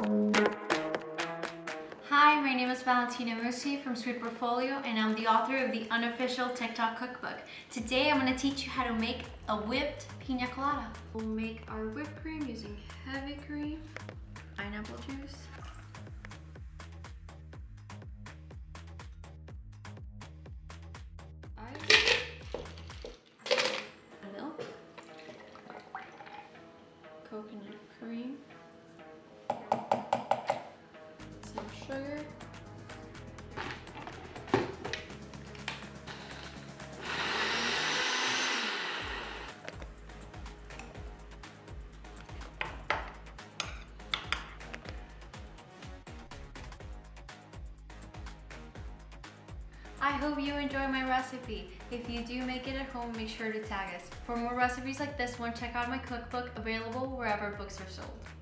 Hi, my name is Valentina Musi from Sweet Portfolio, and I'm the author of the unofficial TikTok cookbook. Today I'm going to teach you how to make a whipped pina colada. We'll make our whipped cream using heavy cream, pineapple juice, ice, milk, coconut cream, some sugar, I hope you enjoy my recipe. If you do make it at home, make sure to tag us. For more recipes like this one, check out my cookbook, available wherever books are sold.